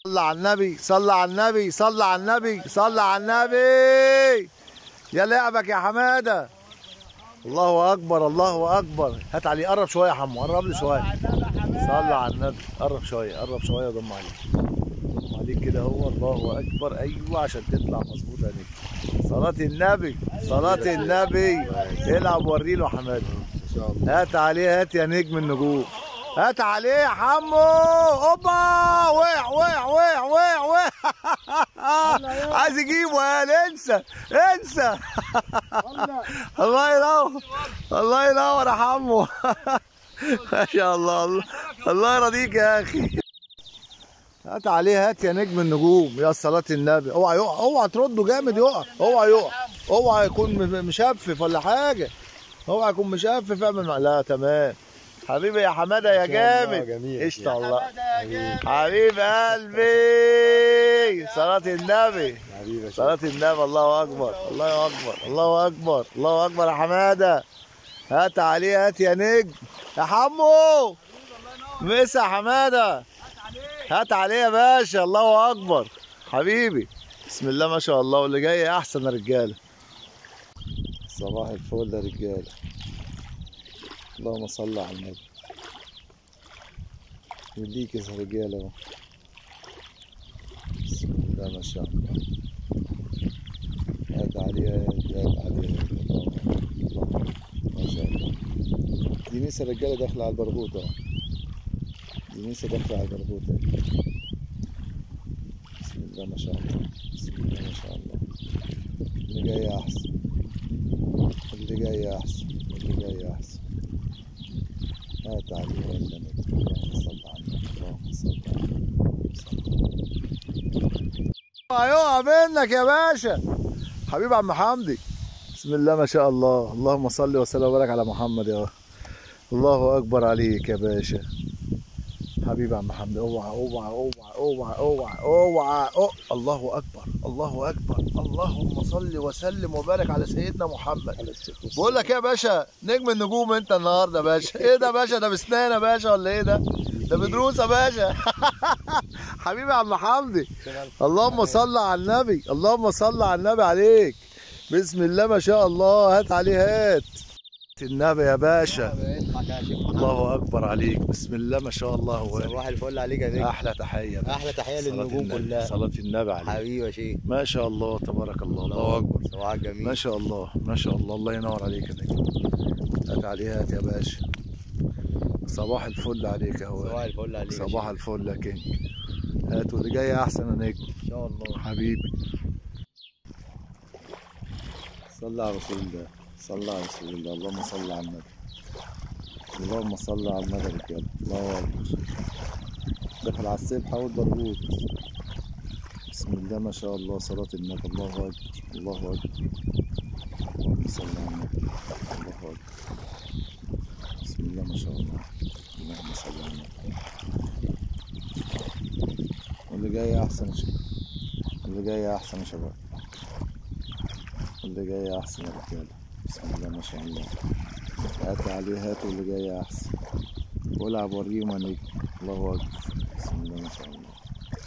صلى على النبي، صلى على النبي، صلى على النبي، صلى على النبي. يا لعبك يا حماده. الله اكبر، الله اكبر. هات عليه، قرب شويه يا حمو، قرب لي شويه. صلى على النبي، قرب شويه، قرب شويه، ضم عليك، ضم عليك كده. هو الله اكبر. ايوه عشان تطلع مظبوطه يا نجم. صلاه النبي، صلاه النبي. العب وري له حماده. هات عليه، هات يا نجم النجوم، هات عليه يا حمو. اوبا، وقع وقع وقع وقع وقع. عايز يجيبه يا انسى انسى. الله ينور، الله ينور يا حمو. ما شاء الله، الله يرضيك يا اخي. هات عليه، هات يا نجم النجوم. يا صلاة النبي. اوعى يقع، اوعى ترده جامد يقع، اوعى يقع، اوعى يكون مشفف ولا حاجه، اوعى يكون مشفف. اعمل لا تمام. حبيبي يا حماده يا جامد. قشطه الله. حبيب قلبي. صلاة النبي، صلاة النبي. الله اكبر، الله اكبر، الله اكبر، الله اكبر يا حماده. هات عليه، هات يا نجم يا حمو. مسا حماده، هات عليه يا باشا. الله اكبر حبيبي. بسم الله ما شاء الله. واللي جاي احسن يا رجاله. صباح الفل يا رجاله. اللهم صل على النبي. يديك يا رجاله اهو. بسم الله ما شاء الله. هات عليه، هات عليه. الله ما شاء الله. دي نسا رجاله داخله على البرغوثه اهو. دي نسا داخله على البرغوثه. بسم الله ما شاء الله، بسم الله ما شاء الله. اللي جاي احسن، اللي جاي احسن، اللي جاي احسن. هات عليه يا نبي. اللهم صل على النبي، اللهم صل على النبي. هيقع منك يا باشا. حبيب عم حمدي. بسم الله ما شاء الله. اللهم صل وسلم وبارك على محمد يا الله اكبر عليك يا باشا. حبيبي عم حمدي. اوعى اوعى اوعى اوعى اوعى اوعى. الله اكبر، الله اكبر. اللهم صل وسلم وبارك على سيدنا محمد. بقول لك ايه يا باشا، نجم النجوم انت النهارده يا باشا. ايه ده يا باشا؟ ده بسنان يا باشا ولا ايه ده؟ ده بدروس يا باشا. حبيبي عم حمدي. اللهم صل على النبي، اللهم صل على النبي عليك. بسم الله ما شاء الله. هات عليه، هات النبي يا باشا. الله اكبر عليك. بسم الله ما شاء الله. صباح الفل عليك يا نجم. احلى تحيه، احلى تحيه للنجوم كلها. صلاة النبي عليك حبيبي يا شيخ. ما شاء الله تبارك الله. الله اكبر. صباحك جميل ما شاء الله، ما شاء الله. الله ينور عليك يا نجم. هات عليه، هات يا باشا. صباح الفل عليك يا هو. صباح الفل عليك. صباح الفل يا كينج. هات واللي جاي احسن يا نجم ان شاء الله حبيبي. صلى على رسول الله، صلى على رسول الله. اللهم صل على النبي، اللهم صل على النبي يا رجاله. الله اكبر. داخل على السبحه والبرغوث. بسم الله ما شاء الله. صلاة النبي. الله اكبر، الله اكبر. اللهم صل على النبي. الله اكبر. بسم الله ما شاء الله. اللهم صل على النبي. واللي جاي احسن يا شباب، اللي جاي احسن يا شباب، اللي جاي احسن يا رجاله. بسم الله ما شاء الله. هات عليه، هات واللي جاي احسن. والعب وريهم يا نجم. الله اكبر. بسم الله ما شاء الله.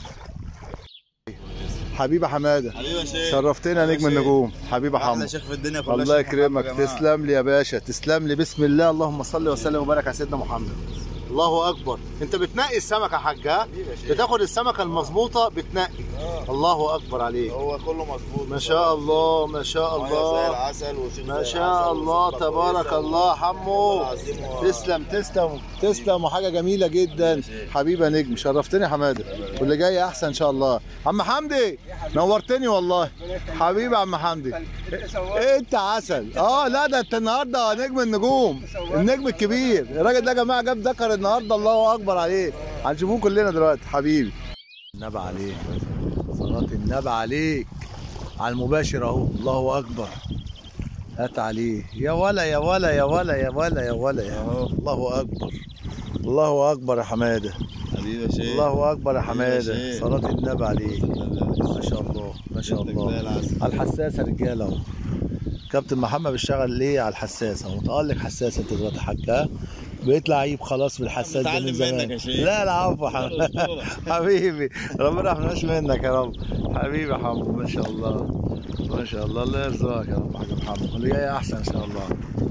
حبيبي حماده، حبيبي يا شيخ، شرفتنا يا نجم النجوم. حبيبي حمو، احلى شيخ في الدنيا كلها. الله يكرمك. تسلم لي يا باشا، تسلم لي. بسم الله. اللهم صل وسلم وبارك على سيدنا محمد. الله اكبر. انت بتنقي السمكه يا حاج؟ ها، بتاخد السمكه المظبوطه بتنقي. الله اكبر عليك. هو كله مظبوط ما شاء الله، ما شاء الله. زي العسل وشيخ ما شاء الله تبارك الله. حمو تسلم تسلم تسلم. وحاجه جميله جدا. حبيبي يا نجم، شرفتني يا حماده. واللي جاي احسن ان شاء الله. عم حمدي نورتني والله. حبيبي يا عم حمدي. انت عسل. لا ده انت النهارده نجم النجوم، النجم الكبير. الراجل ده يا جماعه جاب ذكر النهارده. الله اكبر عليه. هنشوفوه كلنا دلوقتي. حبيبي النبي عليك، صلاة النبي عليك على المباشر اهو. الله اكبر. هات عليه يا ولا يا ولا يا ولا يا ولا يا ولا يا. الله اكبر، الله اكبر يا حماده. حبيبي يا شيخ. الله اكبر يا حماده. صلاة النبي عليك. ما شاء الله، ما شاء الله. على الحساسه رجاله اهو. كابتن محمد بيشتغل ليه على الحساسه، متألق حساسه انت دلوقتي يا حاج. بقيت لعيب خلاص في الحساس ده من متعلم زمان. منك يا شيخ. لا العفو حبيبي، ربنا ما يحرمناش منك يا رب. حبيبي يا حمو، ما شاء الله ما شاء الله، الله يرزقك يا رب يا حاج محمد، واللي جاي احسن ان شاء الله.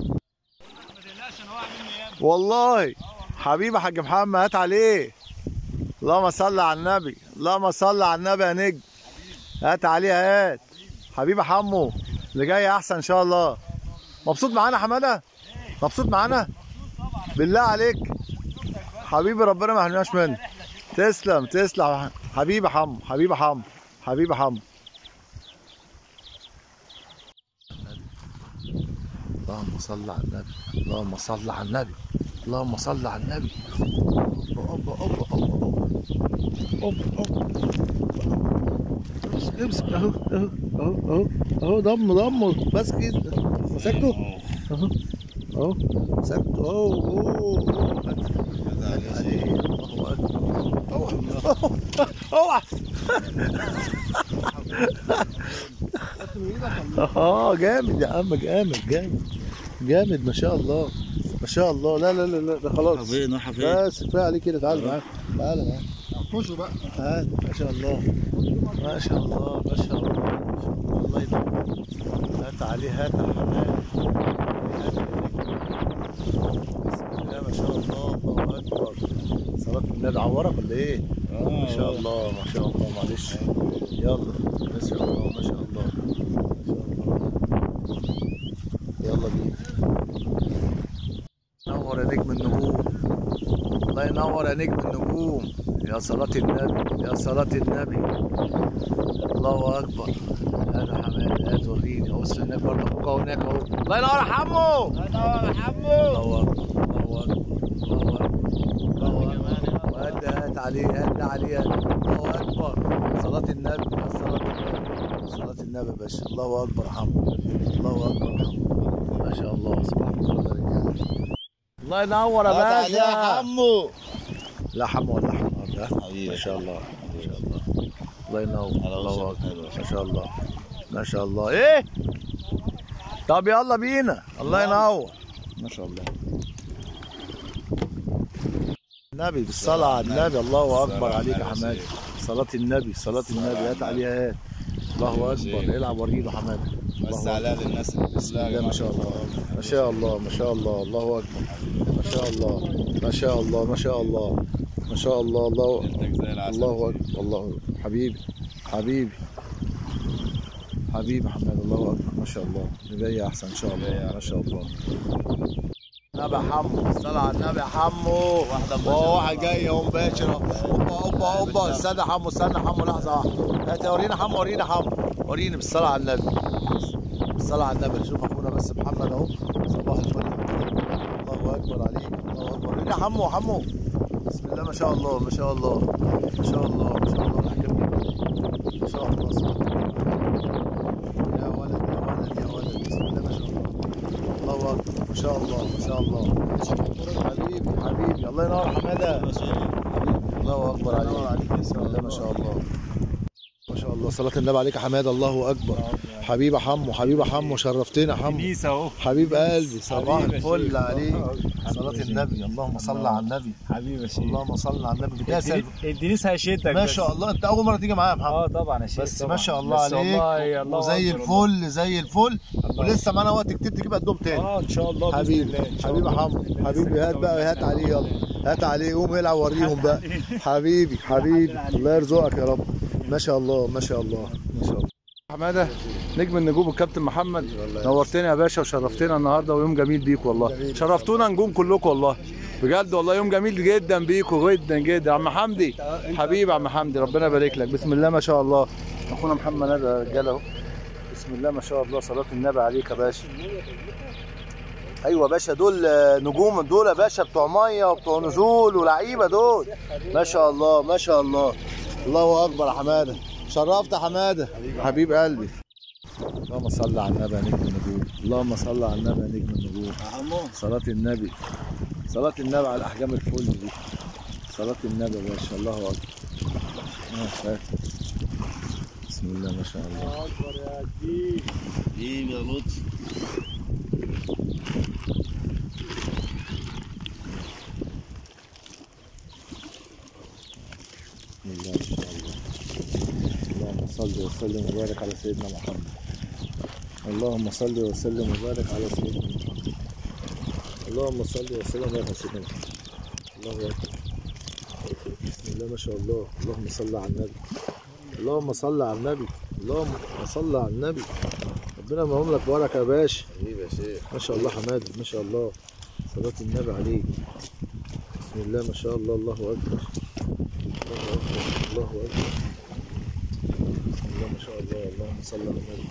والله حبيبي يا حاج محمد، هات عليه. اللهم صل على النبي، اللهم صل على النبي يا نجم. هات عليه، هات حبيبي حمو، اللي جاي احسن ان شاء الله. مبسوط معانا حماده؟ مبسوط معانا؟ بالله عليك حبيبي، ربنا ما يحرمناش منك. تسلم تسلم حبيبي حمو، حبيبي حمو، حبيبي حمو. اللهم صل على النبي، اللهم صل على النبي، اللهم صل على النبي. اوبا اوبا اوبا اوبا اوبا، امسك امسك، اهو اهو اهو اهو ضمه بس كده، مسكته اهو اهو، مسكته اهو اهو. اوعى جامد يا عم، جامد جامد جامد، ما شاء الله ما شاء الله. لا لا لا لا، ده خلاص بس كفايه عليك كده. تعال معاك، تعال معاك، خشوا بقى. هات ما شاء الله ما شاء الله ما شاء الله ما شاء الله، الله يديمك. هات عليه، هات يا حماد، بسم الله ما شاء الله، الله اكبر. صلاة النبي عورك ولا ايه؟ ما شاء الله ما شاء الله، معلش. يلا ما شاء الله ما شاء الله ما شاء الله، يلا بينا. نور يا نجم النجوم، الله ينور يا نجم النجوم. يا صلاة النبي، يا صلاة النبي، الله أكبر. هات يا حماد، هات وريني. أبص هناك برضه، أخوك أهو هناك أهو. الله ينور يا حمو، الله ينور يا حمو. الله أكبر الله أكبر الله أكبر. وهات هات عليه، هات عليه. الله أكبر. صلاة النبي، يا صلاة النبي، صلاة النبي يا باشا. الله أكبر يا حمو، الله أكبر يا حمو، ما شاء الله. سبحان الله يا رجالة. الله ينور يا باشا. يا حمو. لا حمو ولا حمو ده، ما شاء الله ما شاء الله، الله ينور. الله اكبر ما شاء الله ما شاء الله. ايه طب يلا بينا. الله ينور ما شاء الله. النبي بالصلاة على النبي، الله اكبر عليك يا حمادي. صلاة النبي، صلاة النبي، هات عليها هات. الله اكبر. العب وريله حمادي. بس على للناس. بسم الله ما شاء الله ما شاء الله ما شاء الله، الله اكبر ما شاء الله ما شاء الله ما شاء الله ما شاء الله. الله الله اكبر. الله حبيبي حبيبي حبيبي حماد، الله اكبر ما شاء الله. اللي جاي احسن ان شاء الله ما شاء الله. النبي يا حمو، الصلاة على النبي يا حمو. واحد جاي اهو مباشر. اوبا اوبا اوبا، استنى يا حمو، استنى يا حمو لحظة واحدة. هات ورينا حمو، ورينا حمو، وريني بالصلاة على النبي، بالصلاة على النبي. نشوف اخونا بس محمد اهو. صباح الفل، الله اكبر عليك، الله اكبر. ورينا حمو، حمو بسم الله ما شاء الله ما شاء الله ما شاء الله ما شاء الله. الاحكام ما شاء الله. يا ولد يا ولد يا ولد، بسم الله ما شاء الله، الله اكبر ما شاء الله ما شاء الله. حبيبي حبيبي، الله ينور حماده حبيبي، الله اكبر عليك، بسم الله ما شاء الله ما شاء الله. صلاة النبي عليك يا حماده، الله اكبر. حبيبي حمو، حبيبي حمو، شرفتنا يا حمو، حبيب قلبي. صباح الفل عليك. صلاة النبي، اللهم صل على النبي حبيبي، اللهم صل على النبي. الدنيس هيشدك ما شاء الله. انت اول مره تيجي معايا يا محمد؟ طبعا يا شيخ، بس ما شاء الله عليك، وزي الفل زي الفل، ولسه معانا وقت كتير تجيب قدهم تاني ان شاء الله. حبيبي حبيبي حمو حبيبي. هات بقى، هات عليه، يلا هات عليه، قوم العب وريهم بقى حبيبي حبيبي. الله يرزقك يا رب. ما شاء الله ما شاء الله ما شاء الله. حماده نجم النجوم الكابتن محمد، نورتنا يا باشا وشرفتنا النهارده، ويوم جميل بيك والله. شرفتونا نجوم كلكم والله بجد والله، يوم جميل جدا بيكم جدا جدا. عم حمدي حبيبي، عم حمدي ربنا يبارك لك. بسم الله ما شاء الله. اخونا محمد ندى رجاله اهو. بسم الله ما شاء الله. صلاه النبي عليك يا باشا. ايوه يا باشا، دول نجوم دول يا باشا، بتوع ميه وبتوع نزول ولعيبه دول، ما شاء الله ما شاء الله. الله اكبر يا حماده، شرفت يا حماده حبيب قلبي. اللهم صل على النبي يا نجم النجوم، اللهم صل على النبي يا نجم النجوم. صلاة النبي، صلاة النبي على احجام الفل دي، صلاة النبي يا باشا. الله اكبر. بسم الله ما شاء الله. الله اكبر يا حبيبي يا لطفي. صل وسلم وبارك على سيدنا محمد. اللهم صل وسلم وبارك على سيدنا محمد. اللهم صل وسلم وبارك على سيدنا محمد. الله اكبر. بسم الله ما شاء الله. اللهم صل على النبي. اللهم صل على النبي. اللهم صل على النبي. ربنا يمهم لك بركه يا باشا. حبيبي يا شيخ. ما شاء الله حماده ما شاء الله. صلاة النبي عليك. بسم الله ما شاء الله. الله اكبر. الله اكبر. الله اكبر. بسم الله ما شاء الله. اللهم صل على النبي.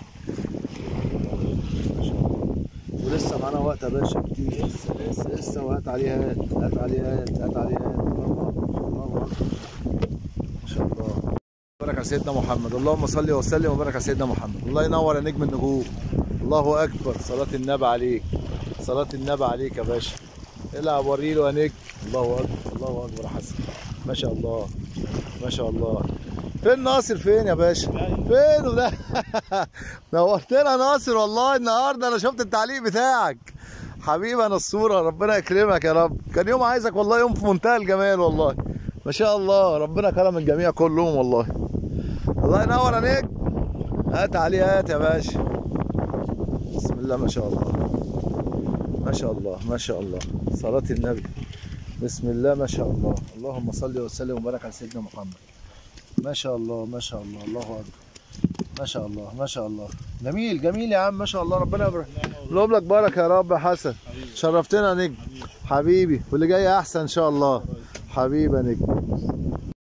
ما شاء الله. ولسه معانا وقت يا باشا كتير. لسه وهات عليها هات عليها هات عليها. الله اكبر. الله اكبر. ما شاء الله. بارك على سيدنا محمد. اللهم صل وسلم وبارك على سيدنا محمد. الله ينور يا نجم النجوم. الله اكبر. صلاة النبي عليك. صلاة النبي عليك يا باشا. العب وريله يا نجم. الله اكبر. الله اكبر يا حسن. ما شاء الله. ما شاء الله. فين ناصر؟ فين يا باشا؟ فين وده؟ نورتنا ناصر والله النهارده. انا شفت التعليق بتاعك حبيبي يا نصوره. ربنا يكرمك يا رب. كان يوم عايزك والله، يوم في منتهى الجمال والله. ما شاء الله. ربنا كرم الجميع كلهم والله. الله ينور يا نجم. هات عليه هات يا باشا. بسم الله ما شاء الله. ما شاء الله ما شاء الله. صلاة النبي. بسم الله ما شاء الله. اللهم صل وسلم وبارك على سيدنا محمد. ما شاء الله ما شاء الله. الله اكبر. ما شاء الله ما شاء الله. جميل جميل يا عم. ما شاء الله. ربنا يبارك لك بركه يا رب يا حسن. شرفتنا يا نجم حبيبي. واللي جاي احسن ان شاء الله حبيبي يا نجم.